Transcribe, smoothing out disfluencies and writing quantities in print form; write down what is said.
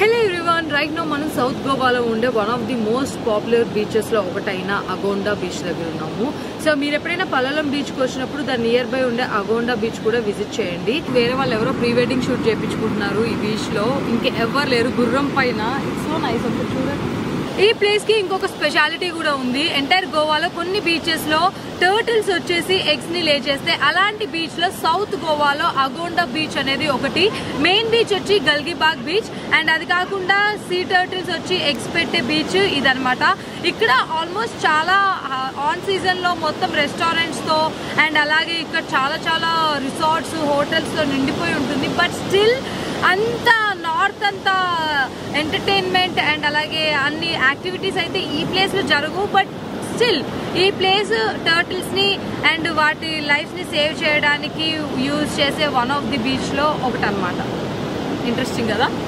Hello everyone, right now మనం south గోవాలో ఉండే one of the most popular beaches లో ఒకటైన అగోండా బీచ్ దగ్గర ఉన్నాము. సో మీరు ఎప్పుడైనా పల్లలం బీచ్ కి వచ్చినప్పుడు దాని నియర్ బై ఉండే అగోండా బీచ్ కూడా విజిట్ చేయండి. వేరే వాళ్ళు ఎవరో ప్రీ వెడ్డింగ్ షూట్ చేయించుకుంటున్నారు ఈ బీచ్ లో, ఇంకెవ్వరు లేరు. గుర్రం పైన ఇట్స్ సో నైస్. ఒకటి చూడండి, ఈ ప్లేస్ కి ఇంకొక స్పెషాలిటీ కూడా ఉంది. ఎంటైర్ గోవాలో కొన్ని బీచెస్ లో టర్టిల్స్ వచ్చేసి ఎగ్స్ ని లే చేస్తే, అలాంటి బీచ్ లో సౌత్ గోవాలో అగోండా బీచ్ అనేది ఒకటి. మెయిన్ బీచ్ వచ్చి గల్గిబాగ్ బీచ్, అండ్ అది కాకుండా సీ టర్టిల్స్ వచ్చి ఎగ్స్ పెట్టే బీచ్ ఇదనమాట. ఇక్కడ ఆల్మోస్ట్ చాలా ఆన్ సీజన్ లో మొత్తం రెస్టారెంట్స్ తో అండ్ అలాగే ఇక్కడ చాలా చాలా రిసార్ట్స్ హోటల్స్ తో నిండిపోయి ఉంటుంది. బట్ స్టిల్ అంతా నార్త్ అంతా ఎంటర్టైన్మెంట్ అండ్ అలాగే అన్ని యాక్టివిటీస్ అయితే ఈ ప్లేస్ లో జరగవు. బట్ స్టిల్ ఈ ప్లేస్ టర్టిల్స్ ని అండ్ వాటి లైఫ్ ని సేవ్ చేయడానికి యూజ్ చేసే వన్ ఆఫ్ ది బీచ్ లో ఒకటి అనమాట. ఇంట్రెస్టింగ్ కదా.